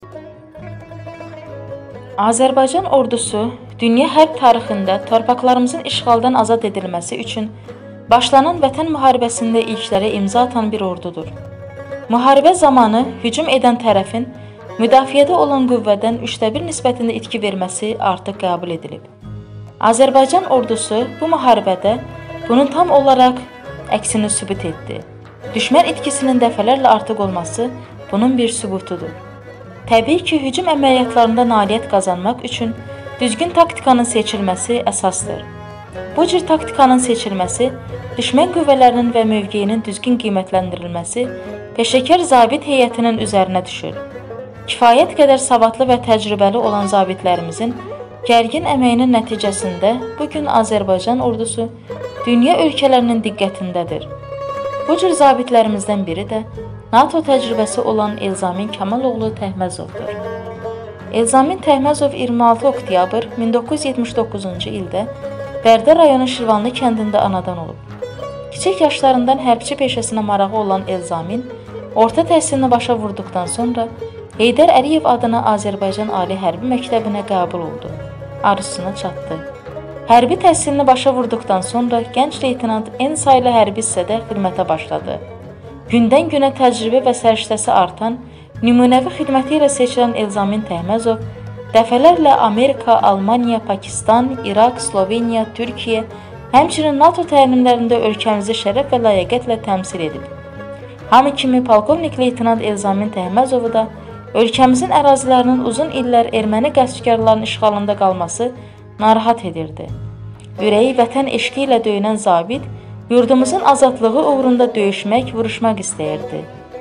Azərbaycan ordusu dünya hərb tarixində torpaqlarımızın işğaldan azad edilməsi üçün başlanan Vətən müharibəsində ilklərə imza atan bir ordudur. Müharibə zamanı hücum edən tərəfin müdafiədə olan qüvvədən 1/3 nisbətində itki verməsi artıq qəbul edilib. Azərbaycan ordusu bu müharibədə bunun tam olaraq əksini sübut etdi. Düşmən itkisinin dəfələrlə artıq olması bunun bir sübutudur. Təbii ki, hücum əməliyyatlarında nailiyyət qazanmaq üçün düzgün taktikanın seçilməsi əsasdır. Bu cür taktikanın seçilməsi, düşmən qüvvələrinin və mövqeyinin düzgün qiymətləndirilməsi peşəkar zabit heyətinin üzərinə düşür. Kifayət qədər savadlı və təcrübəli olan zabitlərimizin gərgin əməyinin nəticəsində bugün Azərbaycan ordusu dünya ölkələrinin diqqətindədir. Bu cür zabitlərimizdən biri də NATO təcrübəsi olan Elzamin Kamaloğlu Təhməzovdur. Elzamin Təhməzov 26 oktyabr 1979-cu ildə Bərdə rayonu Şirvanlı kəndində anadan olub. Kiçik yaşlarından hərbçi peşəsinə marağı olan Elzamin, orta təhsilini başa vurduqdan sonra Heydər Əliyev adına Azərbaycan Ali Hərbi Məktəbinə qəbul oldu. Arzusuna çatdı. Hərbi təhsilini başa vurduqdan sonra gənc leytenant en saylı hərbi hissədə xidmətə başladı. Gündən-günə təcrübə və səriştəsi artan, nümunəvi xidməti ilə seçilən Elzamin Təhməzov dəfələrlə Amerika, Almaniya, Pakistan, İraq, Sloveniya, Türkiyə, həmçinin NATO təlimlərində ölkəmizi şərəf və layiqətlə təmsil edib. Hamı kimi polkovnik leytenant Elzamin Təhməzovu da ölkəmizin ərazilərinin uzun illər erməni qəsbkarlarının işğalında qalması narahat edirdi. Ürəyi vətən eşqi ilə döyünən zabit, yurdumuzun azadlığı uğrunda döyüşmək, vuruşmaq istəyirdi.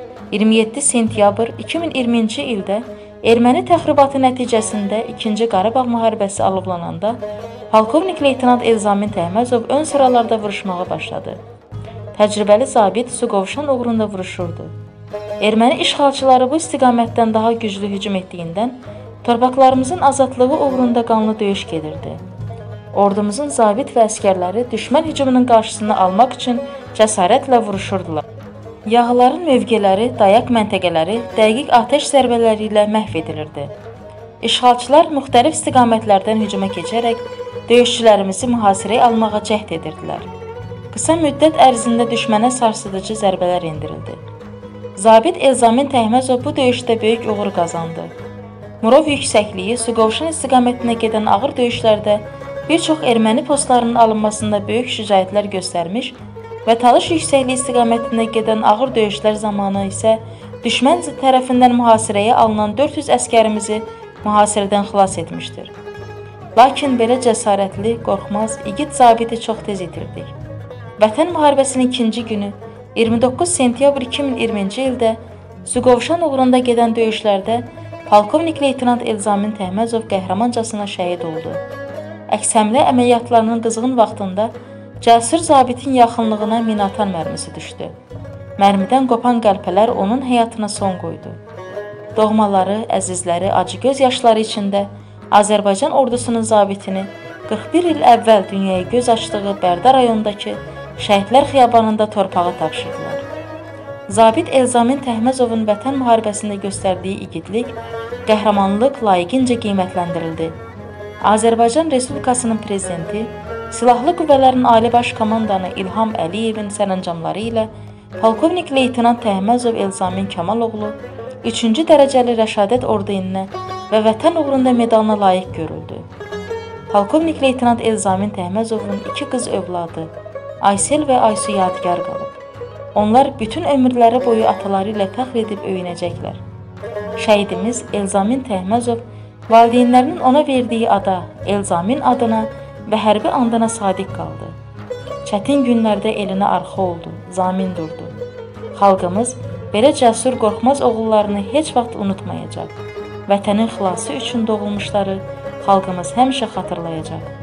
27 sentyabr 2020-ci ildə erməni təxribatı nəticəsində 2-ci Qarabağ müharibəsi alovlananda polkovnik leytenant Elzamin Təhməzov ön sıralarda vuruşmağa başladı. Təcrübəli zabit Suqovuşan uğrunda vuruşurdu. Erməni işğalçıları bu istiqamətdən daha güclü hücum etdiyindən torpaqlarımızın azadlığı uğrunda qanlı döyüş gedirdi. Ordumuzun zabit və əskərləri düşmən hücumunun qarşısını almaq üçün cəsarətlə vuruşurdular. Yağların mövqeləri, dayaq məntəqələri dəqiq atəş zərbələri ilə məhv edilirdi. İşğalçılar müxtəlif istiqamətlərdən hücuma keçərək döyüşçülərimizi mühasirəyə almağa cəhd edirdilər. Qısa müddət ərzində düşmənə sarsıdıcı zərbələr endirildi. Zabit Elzamin Təhməzov bu döyüşdə böyük uğur qazandı. Murov yüksəkliyi, Suqovuşan istiqamətinə gedən ağır döyüşlərdə bir çox erməni postlarının alınmasında böyük şücaətlər göstərmiş və Talış yüksəkliyi istiqamətində gedən ağır döyüşlər zamanı isə düşmən tərəfindən mühasirəyə alınan 400 əskərimizi mühasirədən xilas etmişdir. Lakin belə cəsarətli, qorxmaz, igid zabiti çox tez itirdik. Vətən müharibəsinin ikinci günü 29 sentyabr 2020-ci ildə Suqovuşan uğrunda gedən döyüşlərdə polkovnik leytenant Elzamin Təhməzov qəhrəmancasına şəhid oldu. Əks-həmlə əməliyyatlarının qızğın vaxtında cəsur zabitin yaxınlığına minaatan mərmisi düşdü. Mərmidən qopan qəlpələr onun həyatına son qoydu. Doğmaları, əzizləri, acı göz yaşları içində Azərbaycan ordusunun zabitini 41 il əvvəl dünyaya göz açdığı Bərdə rayonundakı Şəhidlər Xiyabanında torpağa tapşırdılar. Zabit Elzamin Təhməzovun Vətən müharibəsində göstərdiyi igidlik, qəhrəmanlıq layiqincə qiymətləndirildi. Azərbaycan Respublikasının prezidenti, Silahlı Qüvvələrin Ali Baş Komandanı İlham Əliyevin sərəncamları ilə polkovnik leytenant Təhməzov Elzamin Kamaloğlu 3-cü dərəcəli Rəşadət ordenininə və Vətən uğrunda medalına layiq görüldü. Polkovnik leytenant Elzamin Təhməzovun 2 qız övladı, Aysel və Aysu yadigar qalıb. Onlar bütün ömürləri boyu ataları ilə fəxr edib öyünəcəklər. Şəhidimiz Elzamin Təhməzov valideynlərinin ona verdiyi ada, Elzamin adına və hərbi andına sadiq qaldı. Çətin günlərdə elinə arxa oldu, zamin durdu. Xalqımız belə cəsur, qorxmaz oğullarını heç vaxt unutmayacaq. Vətənin xilası üçün doğulmuşları xalqımız həmişə xatırlayacaq.